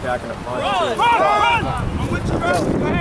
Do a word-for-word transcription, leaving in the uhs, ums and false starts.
packing a punch. Run! Run! Run! I'm with you, bro. Go ahead.